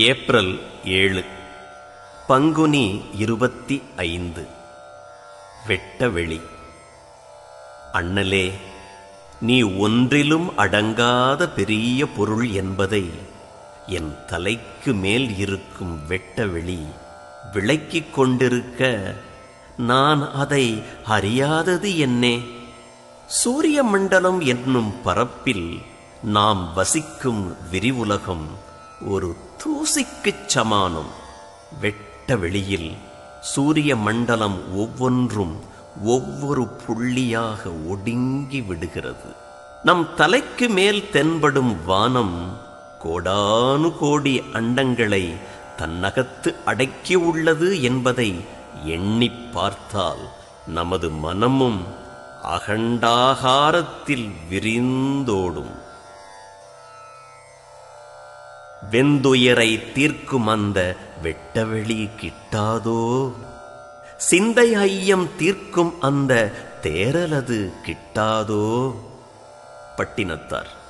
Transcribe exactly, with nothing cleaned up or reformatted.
April ஏழு, பங்குனி இருபத்தி ஐந்து. வெட்டவெளி. அண்ணலே, நீ ஒன்றிலும் அடங்காத பெரிய பொருள் என்பதை என் தலைக்கு மேல் இருக்கும் வெட்டவெளி விளக்கிக் கொண்டிருக்க நான் அதை அறியாதது என்னே? சூரிய மண்டலம் என்னும் பரப்பில் நாம் வசிக்கும் விரிவுலகம் ஒரு தூசிக்குச் சமானம். வெட்ட வெளியில் சூரிய மண்டலம் ஒவ்வொன்றும் ஒவ்வொரு புள்ளியாக ஒடுங்கி விடுகிறது. நம் தலைக்கு மேல் தென்படும் வானம் கோடானு கோடி அண்டங்களை தன்னகத்து அடக்கியுள்ளது என்பதை எண்ணிப் பார்த்தால் நமது மனமும் அகண்டாகாரத்தில் விரிந்தோடும். வெந்துயரை தீர்க்கும் அந்த வெட்டவெளி கிட்டாதோ? சிந்தை ஐயம் தீர்க்கும் அந்த தேரலது கிட்டாதோ? பட்டினத்தார்.